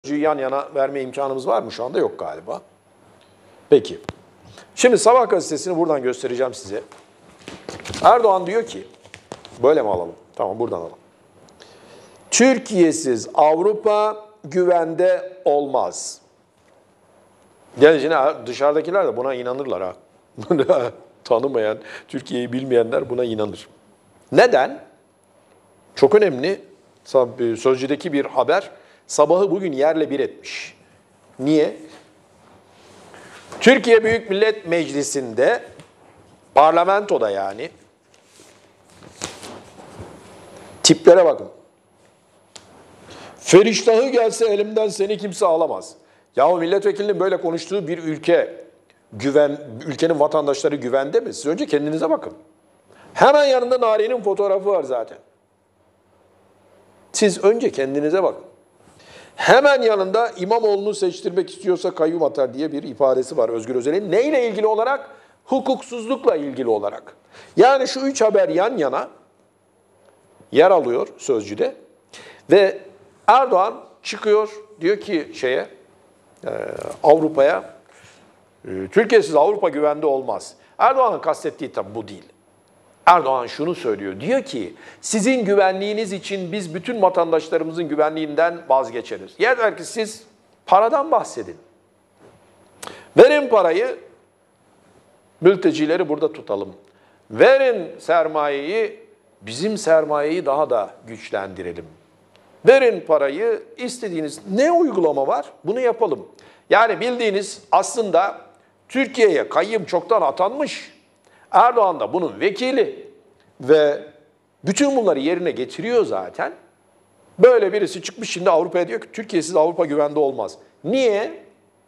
yan yana verme imkanımız var mı? Şu anda yok galiba. Peki. Şimdi Sabah gazetesini buradan göstereceğim size. Erdoğan diyor ki, böyle mi alalım? Tamam, buradan alalım. Türkiye'siz Avrupa güvende olmaz. Gelecine dışarıdakiler de buna inanırlar ha. Tanımayan, Türkiye'yi bilmeyenler buna inanır. Neden? Çok önemli. Sözcü'deki bir haber. Sabahı bugün yerle bir etmiş. Niye? Türkiye Büyük Millet Meclisi'nde, parlamentoda yani, tiplere bakın. Feriştahı gelse elimden seni kimse alamaz. Yahu milletvekilinin böyle konuştuğu bir ülkenin vatandaşları güvende mi? Siz önce kendinize bakın. Hemen yanında Nari'nin fotoğrafı var zaten. Siz önce kendinize bakın. Hemen yanında İmamoğlu'nu seçtirmek istiyorsa kayyum atar diye bir ifadesi var Özgür Özel'in. Neyle ilgili olarak? Hukuksuzlukla ilgili olarak. Yani şu üç haber yan yana yer alıyor Sözcü'de. Ve Erdoğan çıkıyor, diyor ki Avrupa'ya, Türkiye'siz Avrupa güvende olmaz. Erdoğan'ın kastettiği tabi bu değil. Erdoğan şunu söylüyor, diyor ki sizin güvenliğiniz için biz bütün vatandaşlarımızın güvenliğinden vazgeçeriz. Yeter ki siz paradan bahsedin. Verin parayı, mültecileri burada tutalım. Verin sermayeyi, bizim sermayeyi daha da güçlendirelim. Verin parayı, istediğiniz ne uygulama var bunu yapalım. Yani bildiğiniz aslında Türkiye'ye kayyım çoktan atanmış. Erdoğan da bunun vekili ve bütün bunları yerine getiriyor zaten. Böyle birisi çıkmış şimdi Avrupa'ya diyor ki Türkiye'siz Avrupa güvende olmaz. Niye?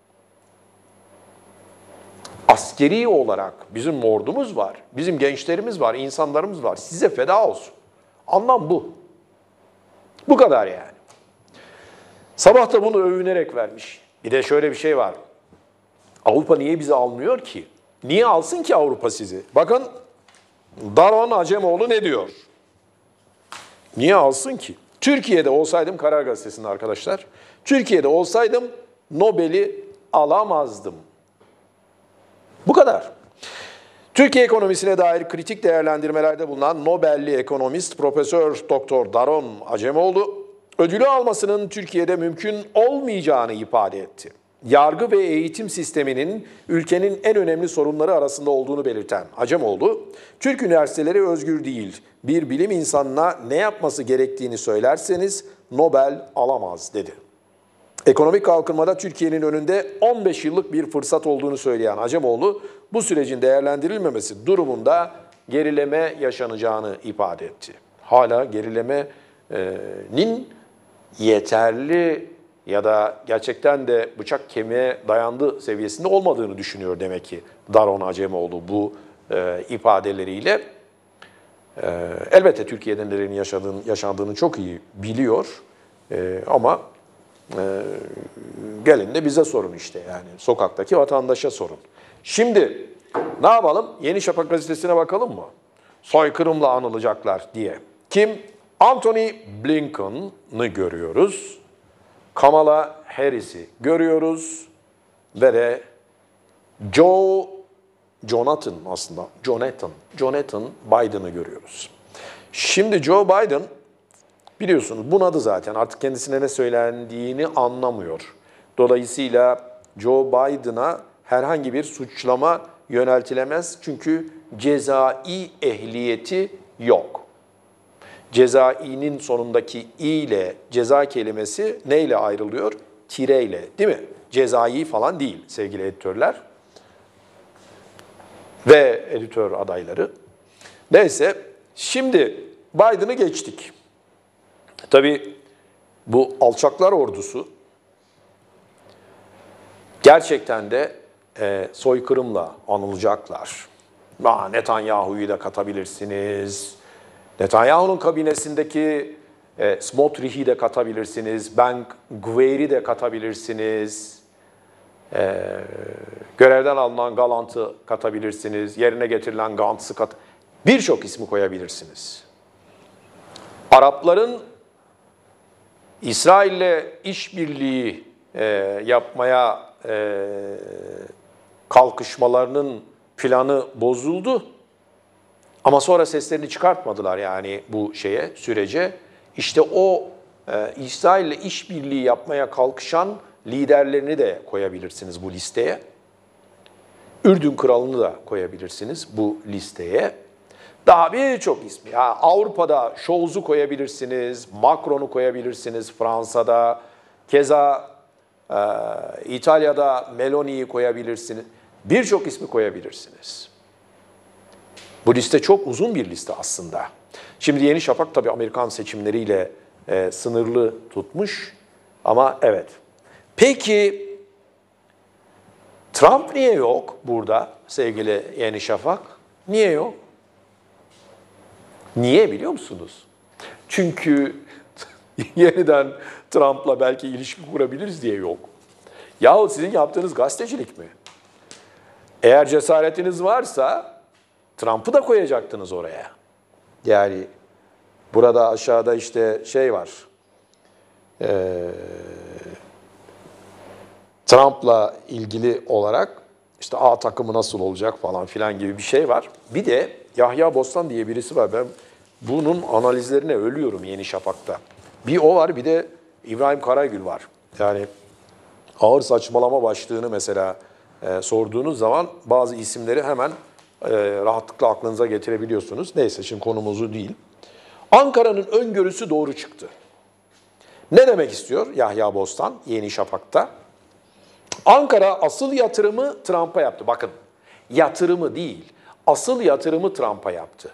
Askeri olarak bizim ordumuz var, bizim gençlerimiz var, insanlarımız var. Size feda olsun. Anlam bu. Bu kadar yani. Sabah da bunu övünerek vermiş. Bir de şöyle bir şey var. Avrupa niye bizi almıyor ki? Niye alsın ki Avrupa sizi? Bakın Daron Acemoğlu ne diyor? Niye alsın ki? Türkiye'de olsaydım, Karar Gazetesi'nde arkadaşlar, Türkiye'de olsaydım Nobel'i alamazdım. Bu kadar. Türkiye ekonomisine dair kritik değerlendirmelerde bulunan Nobel'li ekonomist Profesör Doktor Daron Acemoğlu, ödülü almasının Türkiye'de mümkün olmayacağını ifade etti. Yargı ve eğitim sisteminin ülkenin en önemli sorunları arasında olduğunu belirten Acemoğlu, Türk üniversiteleri özgür değil, bir bilim insanına ne yapması gerektiğini söylerseniz Nobel alamaz dedi. Ekonomik kalkınmada Türkiye'nin önünde 15 yıllık bir fırsat olduğunu söyleyen Acemoğlu, bu sürecin değerlendirilmemesi durumunda gerileme yaşanacağını ifade etti. Hala gerilemenin yeterli ya da gerçekten de bıçak kemiğe dayandığı seviyesinde olmadığını düşünüyor demek ki Daron Acemoğlu bu ifadeleriyle. Elbette Türkiye'de nelerin yaşandığını çok iyi biliyor ama gelin de bize sorun işte, yani sokaktaki vatandaşa sorun. Şimdi ne yapalım? Yeni Şafak gazetesine bakalım mı? Soykırımla anılacaklar diye. Kim? Antony Blinken'ı görüyoruz. Kamala Harris'i görüyoruz. Ve de Jonathan Biden'ı görüyoruz. Şimdi Joe Biden, biliyorsunuz bunadı zaten, artık kendisine ne söylendiğini anlamıyor. Dolayısıyla Joe Biden'a herhangi bir suçlama yöneltilemez çünkü cezai ehliyeti yok. Cezai'nin sonundaki i ile ceza kelimesi neyle ayrılıyor? Tireyle, değil mi? Cezai falan değil sevgili editörler ve editör adayları. Neyse, şimdi Biden'ı geçtik. Tabii bu alçaklar ordusu gerçekten de soykırımla anılacaklar. Netanyahu'yu da katabilirsiniz. Netanyahu'nun kabinesindeki Smotrich'i de katabilirsiniz. Ben-Gvir'i de katabilirsiniz. Görevden alınan Gallant'ı katabilirsiniz. Yerine getirilen Gantz'ı birçok ismi koyabilirsiniz. Arapların İsrail'le işbirliği yapmaya kalkışmalarının planı bozuldu. Ama sonra seslerini çıkartmadılar yani bu sürece. İşte o İsrail'le işbirliği yapmaya kalkışan liderlerini de koyabilirsiniz bu listeye. Ürdün kralını da koyabilirsiniz bu listeye. Daha birçok ismi. Ya Avrupa'da Scholz'u koyabilirsiniz, Macron'u koyabilirsiniz, Fransa'da, keza İtalya'da Meloni'yi koyabilirsiniz. Birçok ismi koyabilirsiniz. Bu liste çok uzun bir liste aslında. Şimdi Yeni Şafak tabii Amerikan seçimleriyle sınırlı tutmuş ama evet. Peki Trump niye yok burada sevgili Yeni Şafak? Niye yok? Niye biliyor musunuz? Çünkü yeniden Trump'la belki ilişki kurabiliriz diye yok. Yahu sizin yaptığınız gazetecilik mi? Eğer cesaretiniz varsa Trump'ı da koyacaktınız oraya. Yani burada aşağıda işte var. Trump'la ilgili olarak işte A takımı nasıl olacak falan filan gibi bir şey var. Bir de Yahya Bostan diye birisi var. Ben bunun analizlerine ölüyorum Yeni Şafak'ta. Bir o var, bir de İbrahim Karagül var. Yani ağır saçmalama başlığını mesela sorduğunuz zaman bazı isimleri hemen rahatlıkla aklınıza getirebiliyorsunuz. Neyse şimdi konumuzu değil. Ankara'nın öngörüsü doğru çıktı. Ne demek istiyor Yahya Bostan Yeni Şafak'ta? Ankara asıl yatırımı Trump'a yaptı. Bakın yatırımı değil, asıl yatırımı Trump'a yaptı.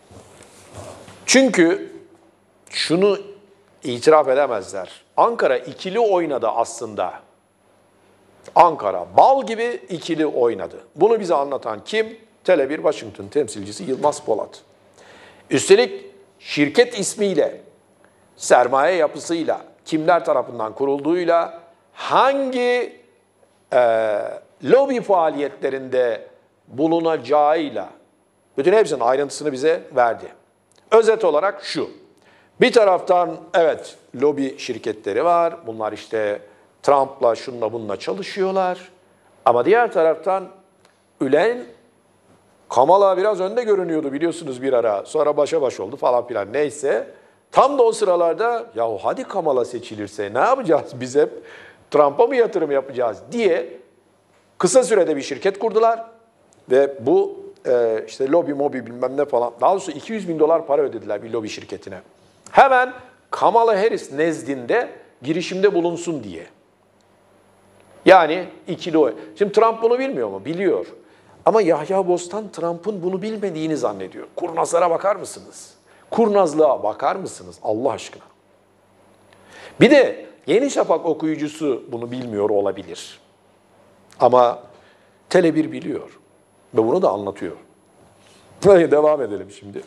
Çünkü şunu itiraf edemezler. Ankara ikili oynadı aslında. Ankara bal gibi ikili oynadı. Bunu bize anlatan kim? Tele1 Washington temsilcisi Yılmaz Polat. Üstelik şirket ismiyle, sermaye yapısıyla, kimler tarafından kurulduğuyla, hangi lobi faaliyetlerinde bulunacağıyla, bütün hepsinin ayrıntısını bize verdi. Özet olarak şu, bir taraftan evet lobi şirketleri var, bunlar işte Trump'la şununla bununla çalışıyorlar. Ama diğer taraftan ülen Kamala biraz önde görünüyordu biliyorsunuz bir ara. Sonra başa baş oldu falan filan neyse. Tam da o sıralarda yahu hadi Kamala seçilirse ne yapacağız biz hep Trump'a mı yatırım yapacağız diye kısa sürede bir şirket kurdular. Ve bu işte lobi mobi bilmem ne falan daha doğrusu $200.000 para ödediler bir lobi şirketine. Hemen Kamala Harris nezdinde girişimde bulunsun diye. Yani ikili oy. Şimdi Trump bunu bilmiyor mu? Biliyor. Ama Yahya Bostan Trump'ın bunu bilmediğini zannediyor. Kurnazlara bakar mısınız? Kurnazlığa bakar mısınız Allah aşkına? Bir de Yeni Şafak okuyucusu bunu bilmiyor olabilir. Ama Tele1 biliyor. Ve bunu da anlatıyor. Devam edelim şimdi.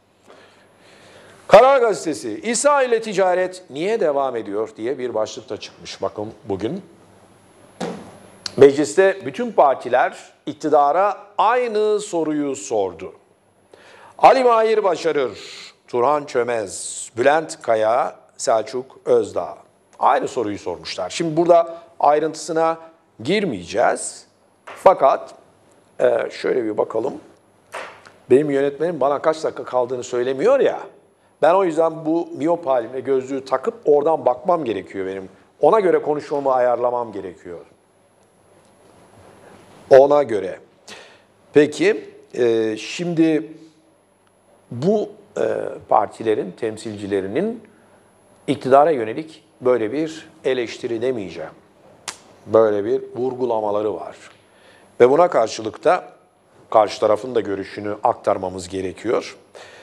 Karar Gazetesi, İsa ile ticaret niye devam ediyor diye bir başlıkta çıkmış. Bakın bugün. Mecliste bütün partiler iktidara aynı soruyu sordu. Ali Mahir Başarır, Turhan Çömez, Bülent Kaya, Selçuk Özdağ. Aynı soruyu sormuşlar. Şimdi burada ayrıntısına girmeyeceğiz. Fakat şöyle bir bakalım. Benim yönetmenim bana kaç dakika kaldığını söylemiyor ya. Ben o yüzden bu miyop haline gözlüğü takıp oradan bakmam gerekiyor benim. Ona göre konuşmamı ayarlamam gerekiyor. Ona göre. Peki, şimdi bu partilerin temsilcilerinin iktidara yönelik böyle bir eleştiri demeyeceğim. Böyle bir vurgulamaları var. Ve buna karşılık da karşı tarafın da görüşünü aktarmamız gerekiyor.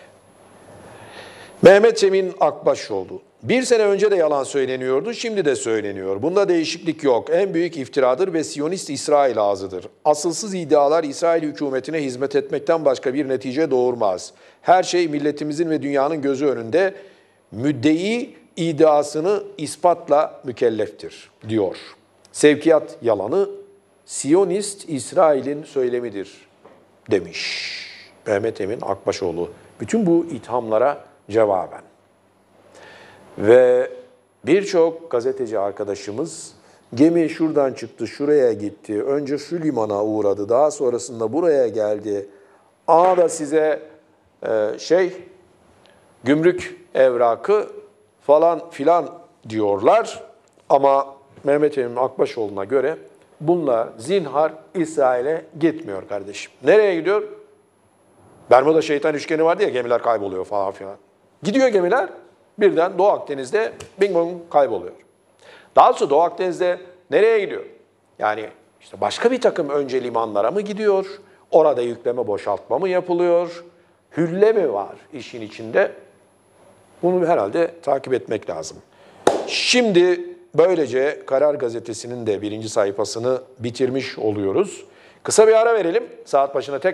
Mehmet Emin Akbaşoğlu. Bir sene önce de yalan söyleniyordu, şimdi de söyleniyor. Bunda değişiklik yok. En büyük iftiradır ve Siyonist İsrail ağzıdır. Asılsız iddialar İsrail hükümetine hizmet etmekten başka bir netice doğurmaz. Her şey milletimizin ve dünyanın gözü önünde müddei iddiasını ispatla mükelleftir, diyor. Sevkiyat yalanı Siyonist İsrail'in söylemidir, demiş Mehmet Emin Akbaşoğlu. Bütün bu ithamlara cevaben. Ve Birçok gazeteci arkadaşımız gemi şuradan çıktı, şuraya gitti, önce şu limana uğradı, daha sonrasında buraya geldi. Da size gümrük evrakı falan filan diyorlar. Ama Mehmet Emin Akbaşoğlu'na göre bunlar zinhar İsrail'e gitmiyor kardeşim. Nereye gidiyor? Bermuda Şeytan Üçgeni vardı ya, gemiler kayboluyor falan filan. Gidiyor gemiler, birden Doğu Akdeniz'de bing bong kayboluyor. Daha sonra Doğu Akdeniz'de nereye gidiyor? Yani işte başka bir takım önce limanlara mı gidiyor? Orada yükleme boşaltma mı yapılıyor? Hülle mi var işin içinde? Bunu herhalde takip etmek lazım. Şimdi böylece Karar Gazetesi'nin de 1. sayfasını bitirmiş oluyoruz. Kısa bir ara verelim. Saat başına tekrar